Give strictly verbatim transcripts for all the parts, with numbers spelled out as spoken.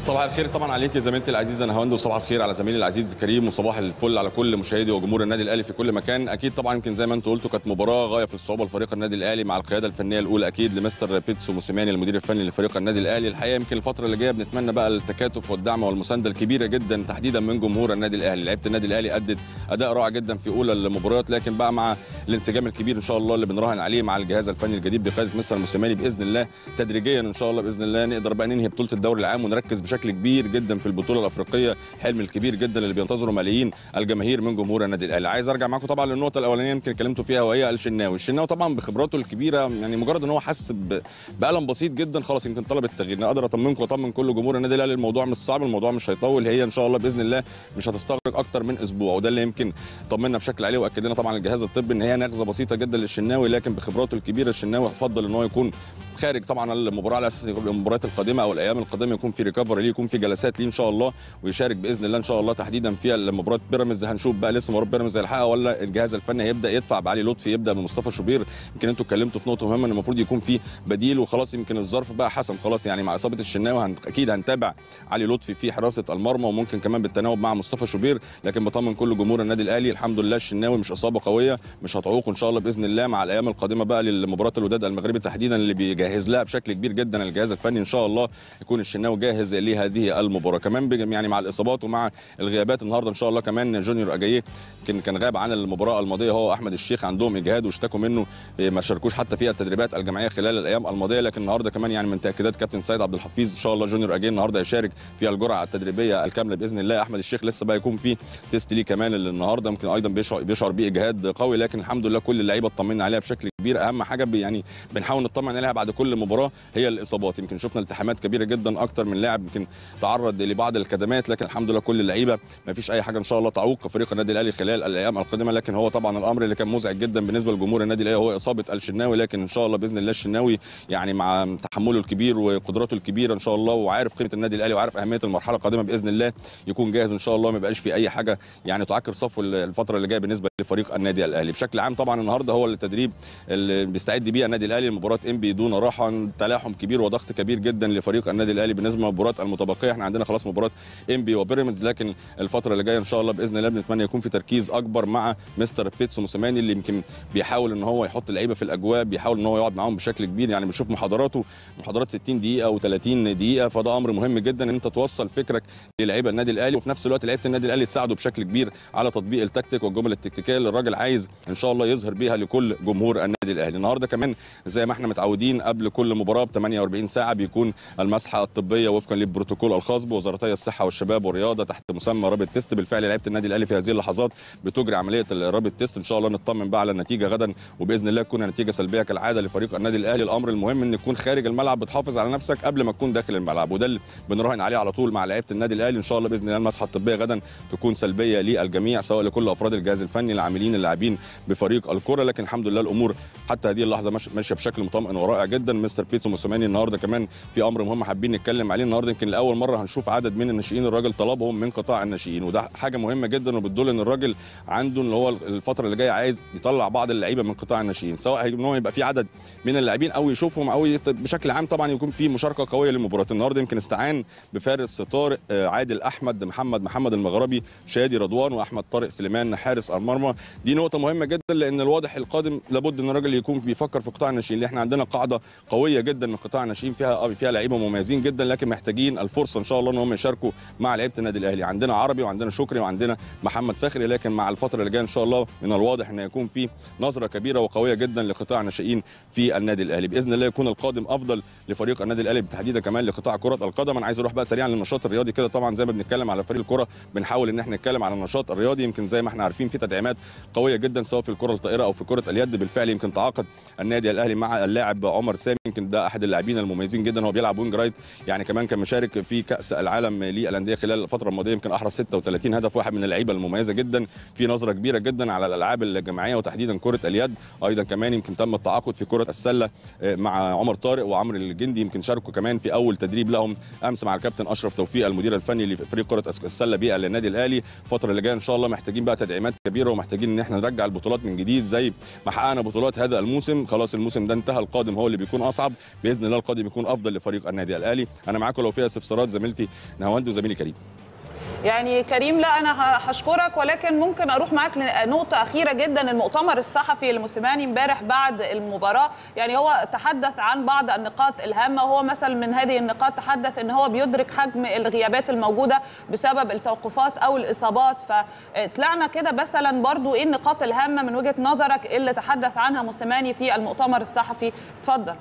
صباح الخير طبعا عليك يا زميلتي العزيزه نهاوند، وصباح الخير على زميلي العزيز كريم، وصباح الفل على كل مشاهدي وجمهور النادي الاهلي في كل مكان. اكيد طبعا يمكن زي ما انتم قلتوا كانت مباراه غايه في الصعوبه لفريق النادي الاهلي مع القياده الفنيه الاولى اكيد لمستر بيتسو موسيماني المدير الفني لفريق النادي الاهلي. الحقيقه يمكن الفتره اللي جايه بنتمنى بقى التكاتف والدعم والمسانده الكبيره جدا تحديدا من جمهور النادي الاهلي. لعيبه النادي الاهلي ادت اداء رائع جدا في اولى المباريات، لكن بقى مع الانسجام الكبير ان شاء الله اللي بنراهن عليه مع الجهاز الفني الجديد بقياده مستر موسيماني باذن الله تدريجيا ان شاء الله باذن الله نقدر بقى ننهي بطوله الدوري العام ونركز بشكل كبير جدا في البطوله الافريقيه، حلم الكبير جدا اللي بينتظره ملايين الجماهير من جمهور النادي الاهلي. عايز ارجع معاكم طبعا للنقطه الاولانيه يمكن اتكلمتوا فيها وهي الشناوي. الشناوي طبعا بخبراته الكبيره يعني مجرد ان هو حس بألم بسيط جدا خلاص يمكن طلب التغيير. انا اقدر اطمنكم واطمن كل جمهور النادي الاهلي الموضوع مش صعب، الموضوع مش هيطول، هي ان شاء الله باذن الله مش هتستغرق اكتر من اسبوع، وده اللي يمكن طمنا بشكل عليه واكد لنا طبعا الجهاز الطبي ان هي نغزه بسيطه جدا للشناوي، لكن بخبراته الكبيره الشناوي افضل ان هو يكون خارج طبعا المباراه على اساس المباريات القادمه او الايام القادمه يكون في ريكفري ليه، يكون في جلسات ليه ان شاء الله ويشارك باذن الله ان شاء الله تحديدا في مباراه بيراميدز. هنشوف بقى لسه مباراه بيراميدز هيلحقها ولا الجهاز الفني هيبدا يدفع بعلي لطفي، يبدا بمصطفى شوبير. يمكن انتوا اتكلمتوا في نقطه مهمه ان المفروض يكون في بديل وخلاص، يمكن الظرف بقى حسم خلاص يعني مع اصابه الشناوي هن... اكيد هنتابع علي لطفي في حراسه المرمى وممكن كمان بالتناوب مع مصطفى شوبير، لكن بطمن كل جمهور النادي الاهلي الحمد لله الشناوي مش اصابه قويه مش هتعوق ان شاء الله باذن الله مع الايام القادمه بقى للمباراه الوداد المغربي تحديدا اللي بيجهز لها بشكل كبير جدا الجهاز الفني ان شاء الله يكون الشناوي جاهز لهذه المباراه. كمان يعني مع الاصابات ومع الغيابات النهارده ان شاء الله كمان جونيور اجاييه كان كان غاب عن المباراه الماضيه هو احمد الشيخ عندهم اجهاد واشتكوا منه ما شاركوش حتى في التدريبات الجماعيه خلال الايام الماضيه، لكن النهارده كمان يعني من تاكيدات كابتن سيد عبد الحفيظ ان شاء الله جونيور اجاييه النهارده يشارك في الجرعه التدريبيه الكامله باذن الله. احمد الشيخ لسه بقى يكون في تيست ليه كمان اللي النهارده ممكن ايضا بيشعر بيشعر باجهاد قوي، لكن الحمد لله كل اللعيبه اطمنا عليها بشكل كبير. اهم حاجه يعني بنحاول نطمن عليها بعد كل مباراه هي الاصابات، يمكن شفنا التحامات كبيره جدا اكتر من لاعب يمكن تعرض لبعض الكدمات، لكن الحمد لله كل اللعيبه ما فيش اي حاجه ان شاء الله تعوق فريق النادي الاهلي خلال الايام القادمه. لكن هو طبعا الامر اللي كان مزعج جدا بالنسبه لجمهور النادي الاهلي هو اصابه الشناوي، لكن ان شاء الله باذن الله الشناوي يعني مع تحمله الكبير وقدراته الكبيره ان شاء الله وعارف قيمه النادي الاهلي وعارف اهميه المرحله القادمه باذن الله يكون جاهز ان شاء الله ما يبقاش في اي حاجه يعني تعكر صفه الفتره اللي جايه بالنسبه لفريق النادي الاهلي بشكل عام. طبعا النهارده هو التدريب اللي بيستعد بيه النادي الاهلي لمباراه انبي دون راحه، تلاحم كبير وضغط كبير جدا لفريق النادي الاهلي بالنسبه للمباريات المتبقيه. احنا عندنا خلاص مباراه انبي وبيراميدز، لكن الفتره اللي جايه ان شاء الله باذن الله بنتمنى يكون في تركيز اكبر مع مستر بيتسو موسيماني اللي يمكن بيحاول ان هو يحط اللعيبه في الاجواء، بيحاول ان هو يقعد معاهم بشكل كبير. يعني بنشوف محاضراته محاضرات ستين دقيقه او ثلاثين دقيقه، فده امر مهم جدا ان انت توصل فكرك للعيبه النادي الاهلي وفي نفس الوقت لعيبه النادي الاهلي تساعده بشكل كبير على تطبيق التكتيك والجمل التكتيكيه اللي الراجل عايز ان شاء الله يظهر بيها لكل جمهور النادي الاهلي. النهارده كمان زي ما احنا متعودين قبل كل مباراه ب ثمانية وأربعين ساعه بيكون المسحه الطبيه وفقا للبروتوكول الخاص بوزارتي الصحه والشباب والرياضه تحت مسمى رابط تيست. بالفعل لعيبه النادي الاهلي في هذه اللحظات بتجري عمليه الرابط تيست، ان شاء الله نطمن بقى على النتيجه غدا وباذن الله تكون النتيجه سلبيه كالعاده لفريق النادي الاهلي. الامر المهم ان تكون خارج الملعب بتحافظ على نفسك قبل ما تكون داخل الملعب، وده اللي بنراهن عليه على طول مع لعيبه النادي الاهلي. ان شاء الله باذن الله المسحه الطبيه غدا تكون سلبيه للجميع سواء لكل افراد الجهاز الفني العاملين اللاعبين بفريق الكره، لكن الحمد لله الامور حتى هذه اللحظه ماشيه بشكل مطمئن ورائع جدا. مستر بيتسو موسيماني النهارده كمان في امر مهم حابين نتكلم عليه النهارده، يمكن لاول مره هنشوف عدد من الناشئين الراجل طلبهم من قطاع الناشئين، وده حاجه مهمه جدا وبتدل ان الراجل عنده ان هو الفتره اللي جايه عايز يطلع بعض اللعيبه من قطاع الناشئين، سواء ان هو يبقى في عدد من اللاعبين او يشوفهم او بشكل عام طبعا يكون في مشاركه قويه للمباراه. النهارده يمكن استعان بفارس طارق عادل احمد محمد محمد المغربي شادي رضوان واحمد طارق سليمان حارس المرمى. دي نقطه مهمه جدا لان الواضح القادم لابد ان الراجل يكون بيفكر في قطاع الناشئين اللي احنا عندنا قاعده قويه جدا من قطاع الناشئين فيها فيها لعيبه مميزين جدا، لكن محتاجين الفرصه ان شاء الله ان هم يشاركوا مع لعيبه النادي الاهلي. عندنا عربي وعندنا شكري وعندنا محمد فخري، لكن مع الفتره اللي جايه ان شاء الله من الواضح ان يكون في نظره كبيره وقويه جدا لقطاع الناشئين في النادي الاهلي. باذن الله يكون القادم افضل لفريق النادي الاهلي بالتحديد كمان لقطاع كره القدم. انا عايز اروح بقى سريعا للنشاط الرياضي كده، طبعا زي ما بنتكلم على فريق الكره بنحاول ان احنا نتكلم على النشاط الرياضي. يمكن زي ما احنا عارفين في تدعيمات قويه جدا سواء في الكره الطائره او في كره اليد. بالفعل يمكن تعاقد النادي الاهلي مع اللاعب عمر سامي، يمكن ده احد اللاعبين المميزين جدا، هو بيلعب وينج رايت، يعني كمان كان مشارك في كاس العالم للانديه خلال الفتره الماضيه، يمكن احرز ستة وثلاثين هدف، واحد من اللعيبه المميزه جدا في نظره كبيره جدا على الالعاب الجماعيه وتحديدا كره اليد. ايضا كمان يمكن تم التعاقد في كره السله مع عمر طارق وعمرو الجندي، يمكن شاركوا كمان في اول تدريب لهم امس مع الكابتن اشرف توفيق المدير الفني لفريق كره السله بالنادي الاهلي. الفتره اللي جايه ان شاء الله محتاجين بقى تدعيمات كبيره ومحتاجين ان احنا نرجع البطولات من جديد زي ما حققنا بطولات هذا الموسم، خلاص الموسم ده انتهى، القادم هو اللي بيكون اصعب باذن الله، القادم يكون افضل لفريق النادي الاهلي. انا معاكم لو فيها استفسارات زميلتي نهاوند وزميلي كريم. يعني كريم، لا انا هشكرك، ولكن ممكن اروح معاك لنقطه اخيره جدا. المؤتمر الصحفي لموسيماني امبارح بعد المباراه، يعني هو تحدث عن بعض النقاط الهامه، وهو مثلا من هذه النقاط تحدث ان هو بيدرك حجم الغيابات الموجوده بسبب التوقفات او الاصابات. فطلعنا كده مثلا برضو ايه النقاط الهامه من وجهه نظرك اللي تحدث عنها موسيماني في المؤتمر الصحفي؟ اتفضل.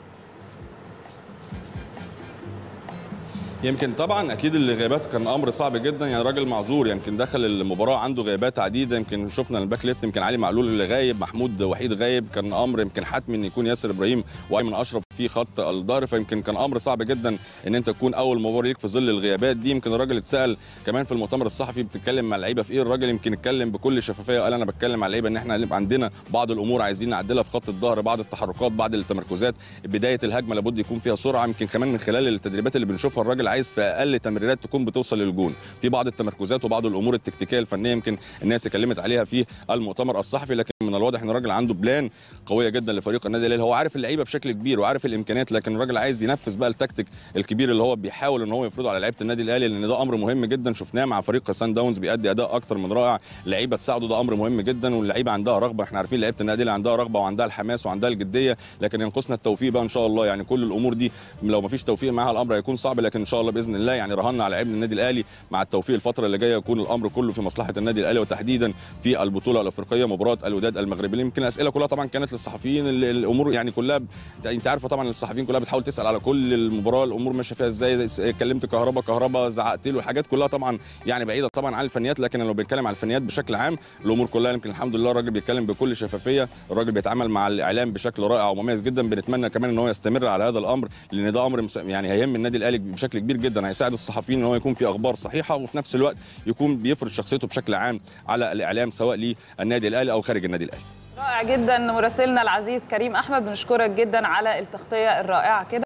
يمكن طبعا اكيد الغيابات كان امر صعب جدا، يعني راجل معذور، يمكن دخل المباراه عنده غيابات عديده، يمكن شفنا الباك ليفت يمكن علي معلول اللي غايب، محمود وحيد غايب، كان امر يمكن حتمي ان يكون ياسر ابراهيم وايمن اشرف في خط الظهر، فيمكن كان امر صعب جدا ان انت تكون اول مباراه ليك في ظل الغيابات دي. يمكن الراجل اتسال كمان في المؤتمر الصحفي بتتكلم مع اللعيبه في ايه، الراجل يمكن اتكلم بكل شفافيه وقال انا بتكلم مع اللعيبه ان احنا هيبقى عندنا بعض الامور عايزين نعدلها في خط الظهر، بعض التحركات، بعض التمركزات، بدايه الهجمه لابد يكون فيها سرعه. يمكن كمان من خلال التدريبات اللي بنشوفها الراجل عايز في اقل تمريرات تكون بتوصل للجون، في بعض التمركزات وبعض الامور التكتيكيه الفنيه يمكن الناس اتكلمت عليها في المؤتمر الصحفي، لكن من الواضح ان الراجل عنده بلان قويه جدا لفريق النادي الاهلي، هو عارف اللعيبه بشكل كبير وعارف الامكانيات، لكن الراجل عايز ينفذ بقى التكتيك الكبير اللي هو بيحاول ان هو يفرضه على لعيبه النادي الاهلي، لان ده امر مهم جدا. شفناه مع فريق سان داونز بيأدي اداء اكتر من رائع، لعيبه تساعده، ده امر مهم جدا، واللعيبه عندها رغبه، احنا عارفين لعيبه النادي اللي عندها رغبه وعندها الحماس وعندها الجديه، لكن ينقصنا التوفيق بقى ان شاء الله. يعني كل الامور دي لو ما فيش توفيق معاها الامر هيكون صعب، لكن ان شاء الله باذن الله يعني رهنا على لعيبه النادي الاهلي مع التوفيق الفتره اللي جايه يكون الامر كله في مصلحه النادي الاهلي، وتحديدا في البطوله الافريقيه مباراه الوداد المغربي. يمكن الاسئله كلها طبعا كانت للصحفيين، الامور يعني كلها انت عارفه طبعا الصحفيين كلها بتحاول تسال على كل المباراه، الامور ماشيه فيها ازاي، كلمت كهربا كهربا زعقت له، الحاجات كلها طبعا يعني بعيده طبعا عن الفنيات، لكن لو بنتكلم على الفنيات بشكل عام الامور كلها يمكن الحمد لله الراجل بيتكلم بكل شفافيه، الراجل بيتعامل مع الاعلام بشكل رائع ومميز جدا، بنتمنى كمان ان هو يستمر على هذا الامر، لان ده امر يعني هيهم النادي الاهلي بشكل كبير جدا، هيساعد الصحفيين ان هو يكون في اخبار صحيحه، وفي نفس الوقت يكون بيفرض شخصيته بشكل عام على الاعلام سواء للنادي الاهلي او خارج النادي الاهلي. رائع جدا مراسلنا العزيز كريم احمد، بنشكرك جدا على التغطيه الرائعه كده.